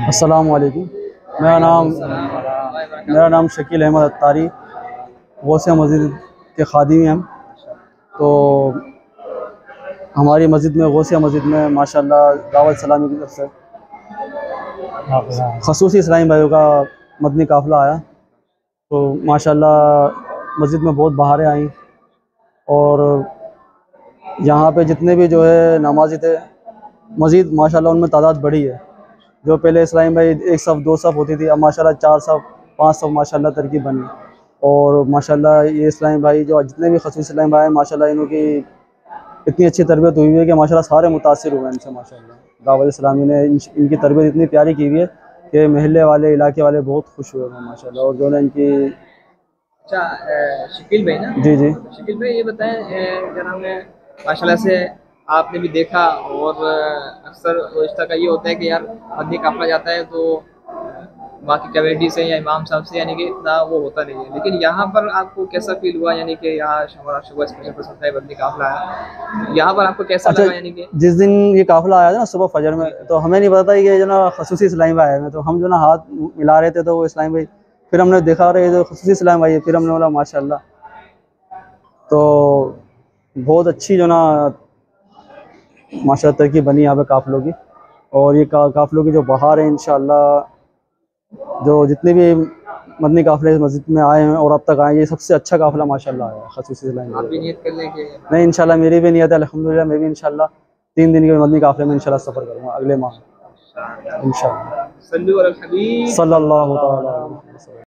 अस्सलाम वालेकुम। मेरा नाम शकील अहमद अत्तारी, गौसिया मस्जिद के खादिम हैं हम। तो हमारी मस्जिद में, गौसिया मस्जिद में माशाल्लाह दावत सलामी की तरफ से खसूसी इस्लामी भाइयों का मदनी काफ़िला आया। तो माशाल्लाह मस्जिद में बहुत बहारें आई और यहाँ पे जितने भी जो है नमाजी थे, मज़ीद माशाल्लाह उनमें तादाद बढ़ी है। जो पहले इस्लामी भाई एक सफ़ दो सफ़ होती थी, अब माशाल्लाह 4 सफ़ 5 सफ़ माशाल्लाह तरकीब बनी। और माशाल्लाह ये इस्लामी भाई जो जितने भी खसूस इस्लामी भाई हैं माशाल्लाह इनकी इतनी अच्छी तरबियत हुई हुई है कि माशाल्लाह सारे मुतासिर हुए इनसे। माशाल्लाह दावत इस्लामी ने इनकी तरबियत इतनी प्यारी की हुई है कि महल्ले वाले, इलाके वाले बहुत खुश हुए हैं माशाल्लाह। और जो है इनकी। अच्छा, शकील भाई ना? जी जी। शकील भाई ये बताएं, जनाब ने माशाल्लाह से आपने भी देखा और अक्सर रोज़ का ये होता है कि यार मदनी काफ़िला जाता है तो बाकी कमेटी से या इमाम साहब से यानी कि इतना वो होता नहीं है, लेकिन यहाँ पर आपको कैसा फील हुआ? यानी कि यहाँ हमारा सुबह स्पेशल पसंद है मदनी काफ़िला आया, यहाँ पर आपको कैसा लगा? यानी कि जिस दिन ये काफ़िला आया था ना सुबह फजर में, तो हमें नहीं पता था कि जो ना खसूसी इस्लामी भाई आए हैं। तो हम जो ना हाथ मिला रहे थे तो वो इस्लामी भाई, फिर हमने देखा रहे जो खसूसी इस्लामी भाई है, फिर हमने बोला माशाल्लाह। तो बहुत अच्छी जो ना माशाल्लाह तरकीब बनी यहाँ पे काफ़िलों की। और ये काफ़िलों की जो बहार है इंशाअल्लाह, जो जितने भी मदनी काफ़िले इस मस्जिद में आए हैं और अब तक आए, ये सबसे अच्छा काफ़िला माशाल्लाह आया है खसूसी इस्लामी। आप भी नियत कर लें कि नहीं, इंशाल्लाह मेरी भी नियत है अल्हम्दुलिल्लाह। मैं भी इंशाल्लाह 3 दिन के मदनी काफ़िले में इंशाल्लाह सफ़र करूँगा अगले माह इंशाल्लाह। सल्लल्लाहु अलैहि वसल्लम। सल्लल्लाहु तआला अलैहि वसल्लम।